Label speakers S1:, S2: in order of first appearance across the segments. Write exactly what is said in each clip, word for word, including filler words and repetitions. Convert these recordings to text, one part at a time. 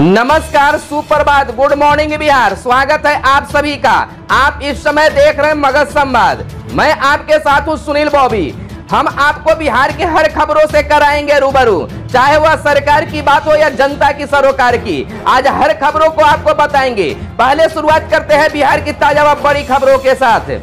S1: नमस्कार, सुप्रभात, good morning Bihar. स्वागत है आप सभी का। आप इस समय देख रहे हैं मगध संवाद। मैं आपके साथ हूं सुनील बॉबी। हम आपको बिहार की हर खबरों से कराएंगे रूबरू, चाहे वह सरकार की बात हो या जनता की सरोकार की। आज हर खबरों को आपको बताएंगे। पहले शुरुआत करते हैं बिहार की ताजा व बड़ी खबरों के साथ।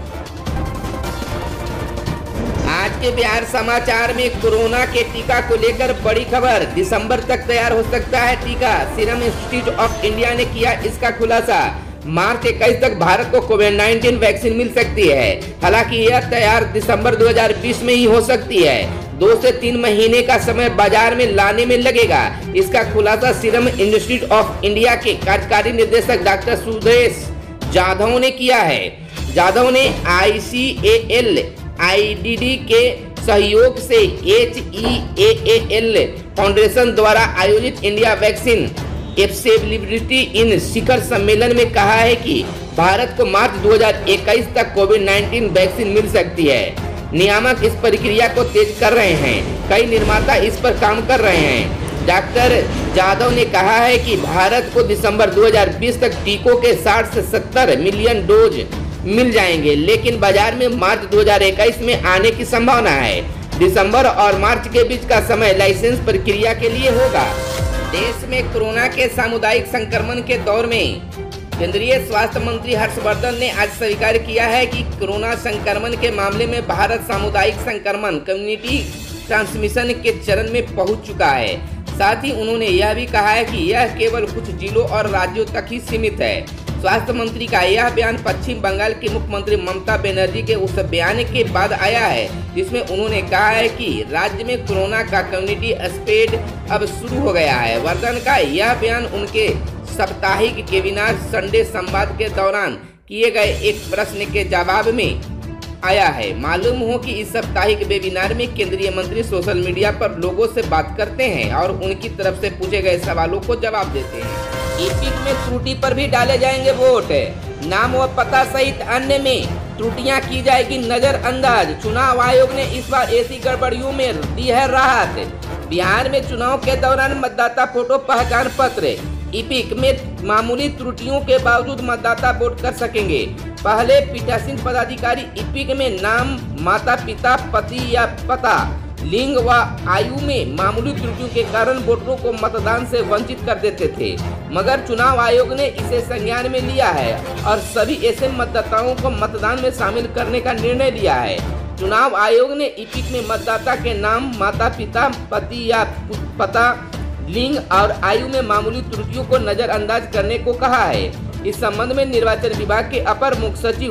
S1: आज के बिहार समाचार में कोरोना के टीका को लेकर बड़ी खबर। दिसंबर तक तैयार हो सकता है टीका, सीरम इंस्टीट्यूट ऑफ इंडिया ने किया इसका खुलासा। मार्च इक्कीस तक भारत को कोविड नाइन्टीन वैक्सीन मिल सकती है। हालांकि यह तैयार दिसंबर दो हज़ार बीस में ही हो सकती है। दो से तीन महीने का समय बाजार में लाने में लगेगा। इसका खुलासा सीरम इंस्टीट्यूट ऑफ इंडिया के कार्यकारी निदेशक डॉक्टर सुदेश जाधव ने किया है। जाधव ने I C A L I D D के सहयोग से H E A L foundation द्वारा आयोजित इंडिया वैक्सीन एक्सेसिबिलिटी इन शिखर सम्मेलन में कहा है कि भारत को मार्च दो हज़ार इक्कीस तक कोविड नाइन्टीन वैक्सीन मिल सकती है। नियामक इस प्रक्रिया को तेज कर रहे हैं। कई निर्माता इस पर काम कर रहे हैं। डॉक्टर जाधव ने कहा है कि भारत को दिसंबर दो हज़ार बीस तक टीकों के साठ से सत्तर मिलियन डोज मिल जाएंगे, लेकिन बाजार में मार्च दो हज़ार इक्कीस में आने की संभावना है। दिसंबर और मार्च के बीच का समय लाइसेंस प्रक्रिया के लिए होगा। देश में कोरोना के सामुदायिक संक्रमण के दौर में केंद्रीय स्वास्थ्य मंत्री हर्षवर्धन ने आज स्वीकार किया है कि कोरोना संक्रमण के मामले में भारत सामुदायिक संक्रमण कम्युनिटी ट्रांसमिशन के चरण में पहुंच चुका है। साथ ही उन्होंने यह भी कहा है कि यह केवल कुछ जिलों और राज्यों तक ही सीमित है। स्वास्थ्य मंत्री का यह बयान पश्चिम बंगाल की मुख्यमंत्री ममता बनर्जी के उस बयान के बाद आया है जिसमें उन्होंने कहा है कि राज्य में कोरोना का कम्युनिटी स्प्रेड अब शुरू हो गया है। वर्धन का यह बयान उनके साप्ताहिक वेबिनार संडे संवाद के दौरान किए गए एक प्रश्न के जवाब में आया है। मालूम हो कि इस साप्ताहिक वेबिनार में केंद्रीय मंत्री सोशल मीडिया पर लोगों से बात करते हैं और उनकी तरफ से पूछे गए सवालों को जवाब देते हैं। ईपिक में त्रुटि पर भी डाले जाएंगे वोट। नाम व पता सहित अन्य में त्रुटियां की जाएगी नजरअंदाज। चुनाव आयोग ने इस बार ऐसी गड़बड़ियों में दी है राहत। बिहार में चुनाव के दौरान मतदाता फोटो पहचान पत्र ईपिक में मामूली त्रुटियों के बावजूद मतदाता वोट कर सकेंगे। पहले पीठासीन पदाधिकारी ईपिक में नाम, माता पिता, पति या पता, लिंग व आयु में मामूली त्रुटियों के कारण वोटरों को मतदान से वंचित कर देते थे, मगर चुनाव आयोग ने इसे संज्ञान में लिया है और सभी ऐसे मतदाताओं को मतदान में शामिल करने का निर्णय लिया है। चुनाव आयोग ने ईपिक में मतदाता के नाम, माता पिता, पति या पता, लिंग और आयु में मामूली त्रुटियों को नजरअंदाज करने को कहा है। इस संबंध में निर्वाचन विभाग के अपर मुख्य सचिव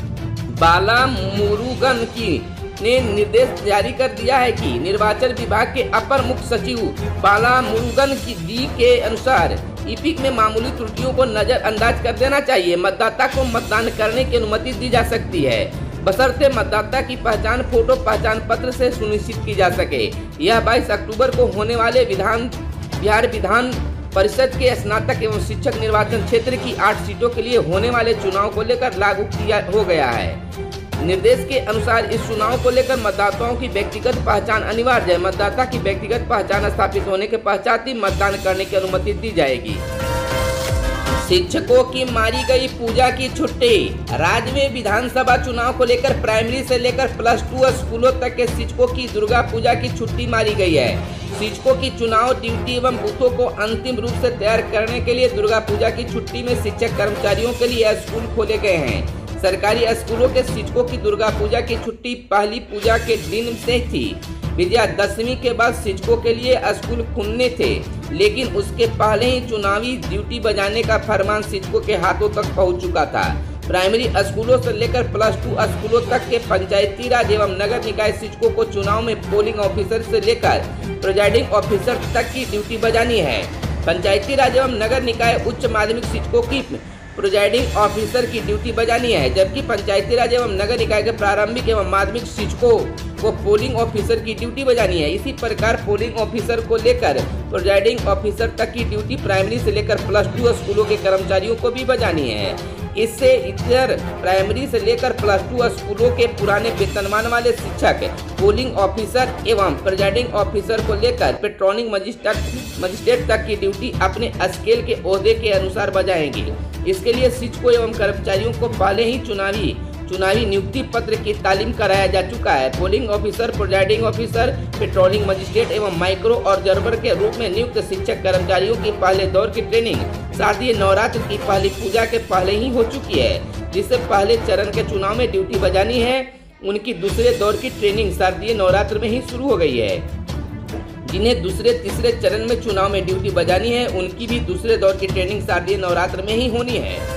S1: बाला मुरुगन की ने निर्देश जारी कर दिया है कि निर्वाचन विभाग के अपर मुख्य सचिव बाला मुरुगन की दी के अनुसार ईपिक में मामूली त्रुटियों को नजरअंदाज कर देना चाहिए। मतदाता को मतदान करने की अनुमति दी जा सकती है, बशर्ते मतदाता की पहचान फोटो पहचान पत्र से सुनिश्चित की जा सके। यह बाईस अक्टूबर को होने वाले विधान बिहार विधान परिषद के स्नातक एवं शिक्षक निर्वाचन क्षेत्र की आठ सीटों के लिए होने वाले चुनाव को लेकर लागू किया हो गया है। निर्देश के अनुसार इस चुनाव को लेकर मतदाताओं की व्यक्तिगत पहचान अनिवार्य है। मतदाता की व्यक्तिगत पहचान स्थापित होने के पश्चात ही मतदान करने की अनुमति दी जाएगी। शिक्षकों की मारी गई पूजा की छुट्टी। राज्य में विधानसभा चुनाव को लेकर प्राइमरी से लेकर प्लस टू स्कूलों तक के शिक्षकों की दुर्गा पूजा की छुट्टी मारी गई है। शिक्षकों की चुनाव ड्यूटी एवं बूथों को अंतिम रूप से तैयार करने के लिए दुर्गा पूजा की छुट्टी में शिक्षक कर्मचारियों के लिए स्कूल खोले गए हैं। सरकारी स्कूलों के शिक्षकों की दुर्गा पूजा की छुट्टी पहली पूजा के दिन से थी। विजयादशमी के बाद शिक्षकों के लिए स्कूल खुलने थे, लेकिन उसके पहले ही चुनावी ड्यूटी बजाने का फरमान शिक्षकों के हाथों तक पहुंच चुका था। प्राइमरी स्कूलों से लेकर प्लस टू स्कूलों तक के पंचायती राज एवं नगर निकाय शिक्षकों को चुनाव में पोलिंग ऑफिसर से लेकर प्रिजाइडिंग ऑफिसर तक की ड्यूटी बजानी है। पंचायती राज एवं नगर निकाय उच्च माध्यमिक शिक्षकों की प्रिजाइडिंग ऑफिसर की ड्यूटी बजानी है, जबकि पंचायती राज एवं नगर निकाय के प्रारंभिक एवं माध्यमिक शिक्षकों को पोलिंग ऑफिसर की ड्यूटी बजानी है। इसी प्रकार पोलिंग ऑफिसर को लेकर प्रिजाइडिंग ऑफिसर तक की ड्यूटी प्राइमरी से लेकर प्लस टू स्कूलों के कर्मचारियों को भी बजानी है। इससे इतर प्राइमरी से लेकर प्लस टू स्कूलों के पुराने वेतनमान वाले शिक्षक, पोलिंग ऑफिसर एवं प्रिजाइडिंग ऑफिसर को लेकर पेट्रोलिंग मजिस्ट्रेट मजिस्ट्रेट तक की ड्यूटी अपने स्केल के ओहदे के अनुसार बजाएंगे। इसके लिए शिक्षकों एवं कर्मचारियों को पहले ही चुनावी चुनावी नियुक्ति पत्र की तालीम कराया जा चुका है। Polling officer, presiding officer, patrolling magistrate एवं माइक्रो ऑब्जर्वर के रूप में नियुक्त शिक्षक कर्मचारियों की पहले दौर की ट्रेनिंग शारदीय नवरात्र की पहली पूजा के पहले ही हो चुकी है। जिससे पहले चरण के चुनाव में ड्यूटी बजानी है, उनकी दूसरे दौर की ट्रेनिंग शारदीय नवरात्र में ही शुरू हो गई है। जिन्हें दूसरे तीसरे चरण में चुनाव में ड्यूटी बजानी है, उनकी भी दूसरे दौर की ट्रेनिंग शारदीय नवरात्र में ही होनी है।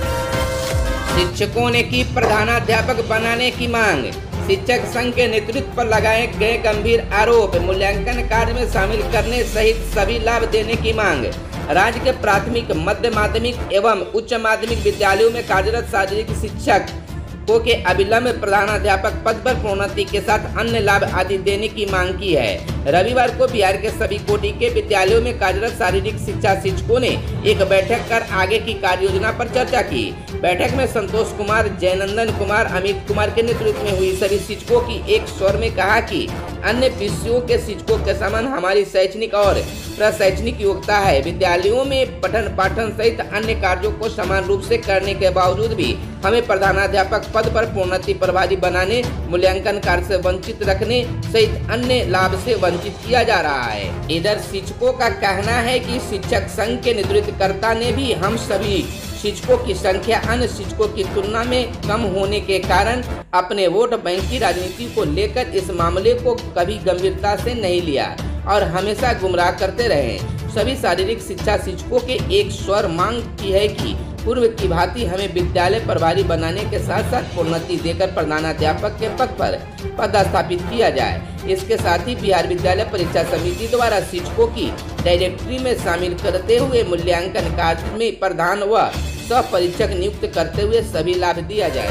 S1: शिक्षकों ने की प्रधानाध्यापक बनाने की मांग। शिक्षक संघ के नेतृत्व पर लगाए गए गंभीर आरोप। मूल्यांकन कार्य में शामिल करने सहित सभी लाभ देने की मांग। राज्य के प्राथमिक, मध्य माध्यमिक एवं उच्च माध्यमिक विद्यालयों में कार्यरत शारीरिक शिक्षक को के अविलंब प्रधानाध्यापक पद पर प्रोन्नति के साथ अन्य लाभ आदि देने की मांग की है। रविवार को बिहार के सभी कोटि के विद्यालयों में कार्यरत शारीरिक शिक्षा शिक्षकों ने एक बैठक कर आगे की कार्य योजना पर चर्चा की। बैठक में संतोष कुमार, जयनंदन कुमार, अमित कुमार के नेतृत्व में हुई। सभी शिक्षकों की एक स्वर में कहा कि अन्य विषयों के शिक्षकों के समान हमारी शैक्षणिक और प्रशैक्षणिक योग्यता है। विद्यालयों में पठन पाठन सहित अन्य कार्यों को समान रूप से करने के बावजूद भी हमें प्रधानाध्यापक पद पर प्रोन्नति प्रभावी बनाने, मूल्यांकन कार्य से वंचित रखने सहित अन्य लाभ से वंचित किया जा रहा है। इधर शिक्षकों का कहना है कि शिक्षक संघ के नेतृत्वकर्ता ने भी हम सभी शिक्षकों की संख्या अन्य शिक्षकों की तुलना में कम होने के कारण अपने वोट बैंक की राजनीति को लेकर इस मामले को कभी गंभीरता से नहीं लिया और हमेशा गुमराह करते रहे। सभी शारीरिक शिक्षा शिक्षकों के एक स्वर मांग की है कि पूर्व की भांति हमें विद्यालय प्रभारी बनाने के साथ साथ प्रोन्नति देकर प्रधानाध्यापक के पद पर पदस्थापित किया जाए। इसके साथ ही बिहार विद्यालय परीक्षा समिति द्वारा शिक्षकों की डायरेक्टरी में शामिल करते हुए मूल्यांकन कार्य में प्रधान व सह परीक्षक नियुक्त करते हुए सभी लाभ दिया जाए।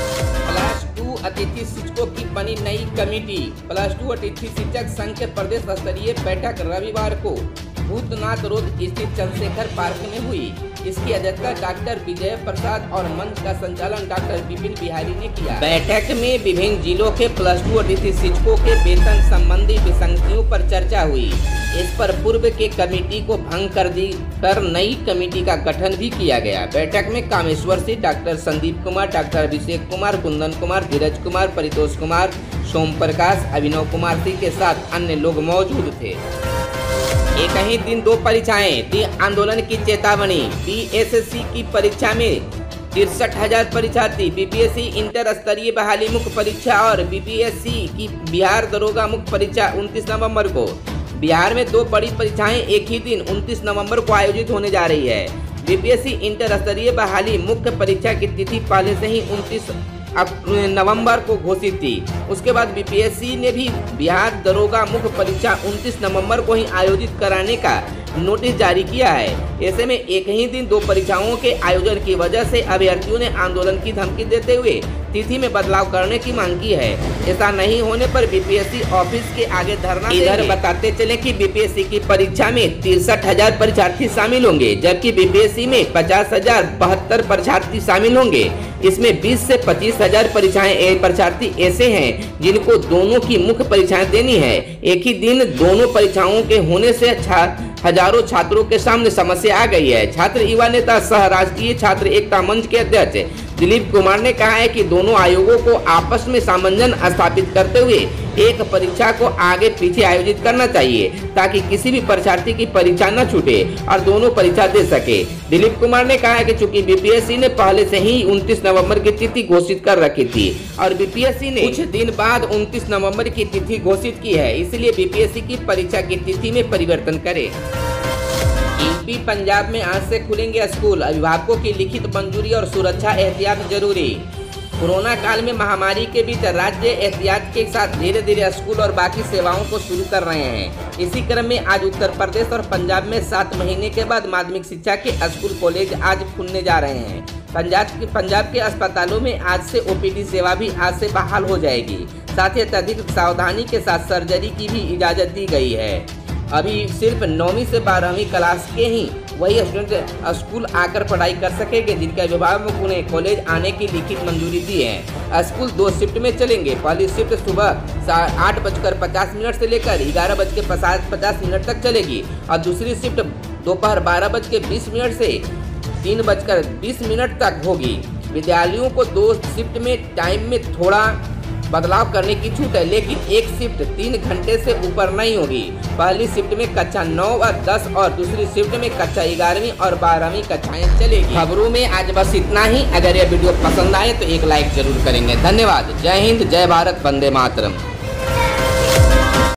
S1: प्लस टू अतिथि शिक्षकों की बनी नई कमेटी। प्लस टू अतिथि शिक्षक संघ के प्रदेश स्तरीय बैठक रविवार को भूतनाथ रोड स्थित चंद्रशेखर पार्क में हुई। इसकी अध्यक्षता डॉक्टर विजय प्रसाद और मंच का संचालन डॉक्टर विपिन बिहारी ने किया। बैठक में विभिन्न जिलों के प्लस टू अतिथि शिक्षकों के वेतन संबंधी विसंगतियों पर चर्चा हुई। इस पर पूर्व के कमेटी को भंग कर दी कर नई कमेटी का गठन भी किया गया। बैठक में कामेश्वर सिंह, डॉक्टर संदीप कुमार, डॉक्टर अभिषेक कुमार, कुंदन कुमार, धीरज कुमार, परितोष कुमार, सोम प्रकाश, अभिनव कुमार सिंह के साथ अन्य लोग मौजूद थे। एक ही दिन दो परीक्षाएं, दी आंदोलन की चेतावनी। बीएसएससी की परीक्षा में तिरसठ हजार परीक्षार्थी। बीपीएससी इंटर स्तरीय बहाली मुख्य परीक्षा और बीपीएससी की बिहार दरोगा मुख्य परीक्षा उनतीस नवंबर को। बिहार में दो बड़ी परीक्षाएं एक ही दिन उनतीस नवंबर को आयोजित होने जा रही है। बीपीएससी इंटर स्तरीय बहाली मुख्य परीक्षा की तिथि पहले से ही उनतीस नवंबर को घोषित थी। उसके बाद बीपीएससी ने भी बिहार दरोगा मुख्य परीक्षा उनतीस नवंबर को ही आयोजित कराने का नोटिस जारी किया है। ऐसे में एक ही दिन दो परीक्षाओं के आयोजन की वजह से अभ्यर्थियों ने आंदोलन की धमकी देते हुए तिथि में बदलाव करने की मांग की है। ऐसा नहीं होने पर बीपीएससी ऑफिस के आगे धरना। इधर बताते चले कि बीपीएससी की परीक्षा में तिरसठ हजार परीक्षार्थी शामिल होंगे, जबकि बीपीएससी में पचास हजार बहत्तर परीक्षार्थी शामिल होंगे। इसमें बीस से पच्चीस हजार परीक्षाएं परीक्षार्थी ऐसे हैं जिनको दोनों की मुख्य परीक्षाएं देनी है। एक ही दिन दोनों परीक्षाओं के होने से हजारों छात्रों के सामने समस्या आ गई है। छात्र युवा नेता सह राष्ट्रीय छात्र एकता मंच के अध्यक्ष दिलीप कुमार ने कहा है कि दोनों आयोगों को आपस में सामंजस्य स्थापित करते हुए एक परीक्षा को आगे पीछे आयोजित करना चाहिए ताकि किसी भी परीक्षार्थी की परीक्षा न छूटे और दोनों परीक्षा दे सके। दिलीप कुमार ने कहा है कि चूंकि बीपीएससी ने पहले से ही उनतीस नवंबर की तिथि घोषित कर रखी थी और बीपीएससी ने कुछ दिन बाद उनतीस नवंबर की तिथि घोषित की है, इसलिए बीपीएससी की परीक्षा की तिथि में परिवर्तन करे। यूपी पंजाब में आज से खुलेंगे स्कूल। अभिभावकों की लिखित मंजूरी और सुरक्षा एहतियात जरूरी। कोरोना काल में महामारी के बीच राज्य एहतियात के साथ धीरे धीरे स्कूल और बाकी सेवाओं को शुरू कर रहे हैं। इसी क्रम में आज उत्तर प्रदेश और पंजाब में सात महीने के बाद माध्यमिक शिक्षा के स्कूल कॉलेज आज खुलने जा रहे हैं। पंजाब के पंजाब के अस्पतालों में आज से ओपीडी सेवा भी आज से बहाल हो जाएगी। साथ ही अत्यधिक सावधानी के साथ सर्जरी की भी इजाजत दी गई है। अभी सिर्फ नौवीं से बारहवीं क्लास के ही वही स्टूडेंट स्कूल आकर पढ़ाई कर सकेंगे जिनके अभिभावक उन्हें कॉलेज आने की लिखित मंजूरी दी है। स्कूल दो शिफ्ट में चलेंगे। पहली शिफ्ट सुबह आठ बजकर पचास मिनट से लेकर ग्यारह बज के पचास मिनट तक चलेगी और दूसरी शिफ्ट दोपहर बारह बज के बीस मिनट से तीन बजकर बीस मिनट तक होगी। विद्यार्थियों को दो शिफ्ट में टाइम में थोड़ा बदलाव करने की छूट है, लेकिन एक शिफ्ट तीन घंटे से ऊपर नहीं होगी। पहली शिफ्ट में कक्षा नौ और दस और दूसरी शिफ्ट में कक्षा ग्यारहवीं और बारहवीं कक्षाएं चलेगी। खबरों में आज बस इतना ही। अगर यह वीडियो पसंद आए तो एक लाइक जरूर करेंगे। धन्यवाद। जय हिंद, जय भारत, वंदे मातरम।